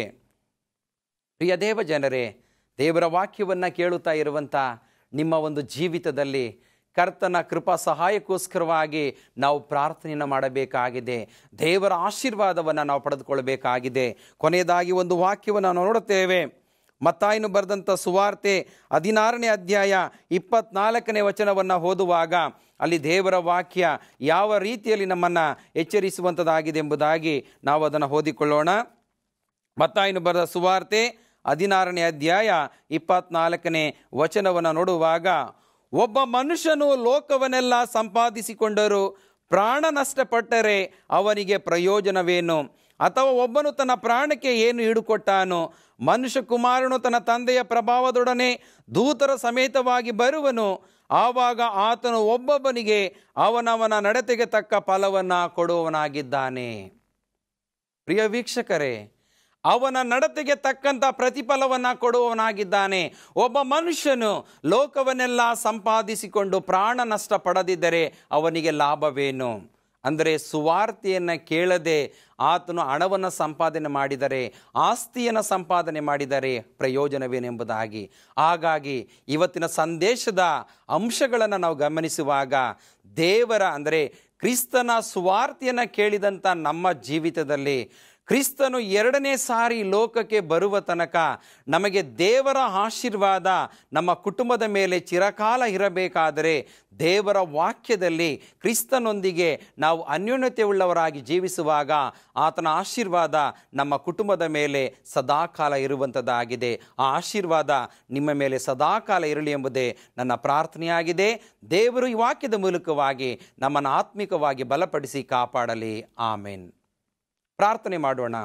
ಪ್ರಿಯ ದೇವ ಜನರೇ, ದೇವರ ವಾಕ್ಯವನ್ನು ಕೇಳುತ್ತಾ ಇರುವಂಥ ನಿಮ್ಮ ಒಂದು ಜೀವಿತದಲ್ಲಿ ಕರ್ತನ ಕೃಪಾ ಸಹಾಯಕ್ಕೋಸ್ಕರವಾಗಿ ನಾವು ಪ್ರಾರ್ಥನೆಯನ್ನು ಮಾಡಬೇಕಾಗಿದೆ. ದೇವರ ಆಶೀರ್ವಾದವನ್ನು ನಾವು ಪಡೆದುಕೊಳ್ಳಬೇಕಾಗಿದೆ. ಕೊನೆಯದಾಗಿ ಒಂದು ವಾಕ್ಯವನ್ನು ನಾವು ನೋಡುತ್ತೇವೆ. ಮತ್ತಾಯನು ಬರೆದಂಥ ಸುವಾರ್ತೆ ಹದಿನಾರನೇ ಅಧ್ಯಾಯ ಇಪ್ಪತ್ನಾಲ್ಕನೇ ವಚನವನ್ನು ಓದುವಾಗ ಅಲ್ಲಿ ದೇವರ ವಾಕ್ಯ ಯಾವ ರೀತಿಯಲ್ಲಿ ನಮ್ಮನ್ನು ಎಚ್ಚರಿಸುವಂಥದ್ದಾಗಿದೆ ಎಂಬುದಾಗಿ ನಾವು ಅದನ್ನು ಓದಿಕೊಳ್ಳೋಣ. ಮತ್ತಾಯನು ಬರೆದ ಸುವಾರ್ತೆ ಹದಿನಾರನೇ ಅಧ್ಯಾಯ ಇಪ್ಪತ್ನಾಲ್ಕನೇ ವಚನವನ್ನು ನೋಡುವಾಗ, ಒಬ್ಬ ಮನುಷ್ಯನು ಲೋಕವನ್ನೆಲ್ಲ ಸಂಪಾದಿಸಿಕೊಂಡರೂ ಪ್ರಾಣ ನಷ್ಟಪಟ್ಟರೆ ಅವನಿಗೆ ಪ್ರಯೋಜನವೇನು? ಅಥವಾ ಒಬ್ಬನು ತನ್ನ ಪ್ರಾಣಕ್ಕೆ ಏನು ಈಡುಕೊಟ್ಟಾನು? ಮನುಷ್ಯ ಕುಮಾರನು ತನ್ನ ತಂದೆಯ ಪ್ರಭಾವದೊಡನೆ ದೂತರ ಸಮೇತವಾಗಿ ಬರುವನು. ಆವಾಗ ಆತನು ಒಬ್ಬೊಬ್ಬನಿಗೆ ಅವನವನ ನಡತೆಗೆ ತಕ್ಕ ಫಲವನ್ನು ಕೊಡುವವನಾಗಿದ್ದಾನೆ. ಪ್ರಿಯ ವೀಕ್ಷಕರೇ, ಅವನ ನಡತೆಗೆ ತಕ್ಕಂಥ ಪ್ರತಿಫಲವನ್ನು ಕೊಡುವವನಾಗಿದ್ದಾನೆ. ಒಬ್ಬ ಮನುಷ್ಯನು ಲೋಕವನ್ನೆಲ್ಲ ಸಂಪಾದಿಸಿಕೊಂಡು ಪ್ರಾಣ ನಷ್ಟ ಪಡೆದಿದ್ದರೆ ಅವನಿಗೆ ಲಾಭವೇನು? ಅಂದರೆ ಸುವಾರ್ತೆಯನ್ನು ಕೇಳದೆ ಆತನು ಹಣವನ್ನು ಸಂಪಾದನೆ ಮಾಡಿದರೆ, ಆಸ್ತಿಯನ್ನು ಸಂಪಾದನೆ ಮಾಡಿದರೆ ಪ್ರಯೋಜನವೇನೆಂಬುದಾಗಿ. ಹಾಗಾಗಿ ಇವತ್ತಿನ ಸಂದೇಶದ ಅಂಶಗಳನ್ನು ನಾವು ಗಮನಿಸುವಾಗ, ದೇವರ ಅಂದರೆ ಕ್ರಿಸ್ತನ ಸುವಾರ್ತೆಯನ್ನು ಕೇಳಿದಂಥ ನಮ್ಮ ಜೀವಿತದಲ್ಲಿ ಕ್ರಿಸ್ತನು ಎರಡನೇ ಸಾರಿ ಲೋಕಕ್ಕೆ ಬರುವ ತನಕ ನಮಗೆ ದೇವರ ಆಶೀರ್ವಾದ ನಮ್ಮ ಕುಟುಂಬದ ಮೇಲೆ ಚಿರಕಾಲ ಇರಬೇಕಾದರೆ ದೇವರ ವಾಕ್ಯದಲ್ಲಿ ಕ್ರಿಸ್ತನೊಂದಿಗೆ ನಾವು ಅನ್ಯೋನ್ಯತೆ ಉಳ್ಳವರಾಗಿ ಜೀವಿಸುವಾಗ ಆತನ ಆಶೀರ್ವಾದ ನಮ್ಮ ಕುಟುಂಬದ ಮೇಲೆ ಸದಾಕಾಲ ಇರುವಂಥದ್ದಾಗಿದೆ. ಆ ಆಶೀರ್ವಾದ ನಿಮ್ಮ ಮೇಲೆ ಸದಾಕಾಲ ಇರಲಿ ಎಂಬುದೇ ನನ್ನ ಪ್ರಾರ್ಥನೆಯಾಗಿದೆ. ದೇವರು ಈ ವಾಕ್ಯದ ಮೂಲಕವಾಗಿ ನಮ್ಮನ್ನು ಆತ್ಮಿಕವಾಗಿ ಬಲಪಡಿಸಿ ಕಾಪಾಡಲಿ. ಆಮೇನ್. ಪ್ರಾರ್ಥನೆ ಮಾಡೋಣ.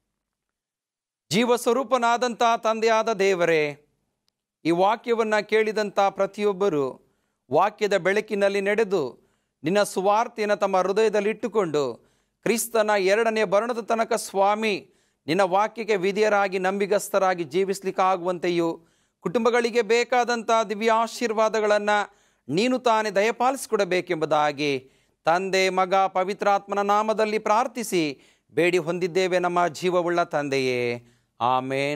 ಜೀವಸ್ವರೂಪನಾದಂಥ ತಂದೆಯಾದ ದೇವರೇ, ಈ ವಾಕ್ಯವನ್ನು ಕೇಳಿದಂಥ ಪ್ರತಿಯೊಬ್ಬರು ವಾಕ್ಯದ ಬೆಳಕಿನಲ್ಲಿ ನಡೆದು ನಿನ್ನ ಸುವಾರ್ತೆಯನ್ನು ತಮ್ಮ ಹೃದಯದಲ್ಲಿಟ್ಟುಕೊಂಡು ಕ್ರಿಸ್ತನ ಎರಡನೇ ಬರಣದ ತನಕ ಸ್ವಾಮಿ ನಿನ್ನ ವಾಕ್ಯಕ್ಕೆ ವಿಧೇಯರಾಗಿ ನಂಬಿಗಸ್ತರಾಗಿ ಜೀವಿಸಲಿಕ್ಕಾಗುವಂತೆಯೂ ಕುಟುಂಬಗಳಿಗೆ ಬೇಕಾದಂಥ ದಿವ್ಯ ಆಶೀರ್ವಾದಗಳನ್ನು ನೀನು ತಾನೇ ದಯಪಾಲಿಸಿಕೊಡಬೇಕೆಂಬುದಾಗಿ ತಂದೆ, ಮಗ, ಪವಿತ್ರಾತ್ಮನ ನಾಮದಲ್ಲಿ ಪ್ರಾರ್ಥಿಸಿ ಬೇಡಿ ಹೊಂದಿದ್ದೇವೆ ನಮ್ಮ ಜೀವವುಳ್ಳ ತಂದೆಯೇ. ಆಮೇನ್.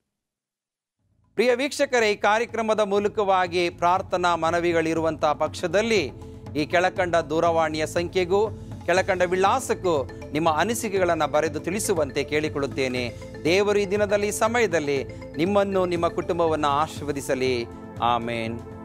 ಪ್ರಿಯ ವೀಕ್ಷಕರೇ, ಈ ಕಾರ್ಯಕ್ರಮದ ಮೂಲಕವಾಗಿ ಪ್ರಾರ್ಥನಾ ಮನವಿಗಳಿರುವಂಥ ಪಕ್ಷದಲ್ಲಿ ಈ ಕೆಳಕಂಡ ದೂರವಾಣಿಯ ಸಂಖ್ಯೆಗೂ ಕೆಳಕಂಡ ವಿಳಾಸಕ್ಕೂ ನಿಮ್ಮ ಅನಿಸಿಕೆಗಳನ್ನು ಬರೆದು ತಿಳಿಸುವಂತೆ ಕೇಳಿಕೊಳ್ಳುತ್ತೇನೆ. ದೇವರು ಈ ದಿನದಲ್ಲಿ, ಸಮಯದಲ್ಲಿ ನಿಮ್ಮನ್ನು ನಿಮ್ಮ ಕುಟುಂಬವನ್ನು ಆಶೀರ್ವದಿಸಲಿ. ಆಮೇನ್.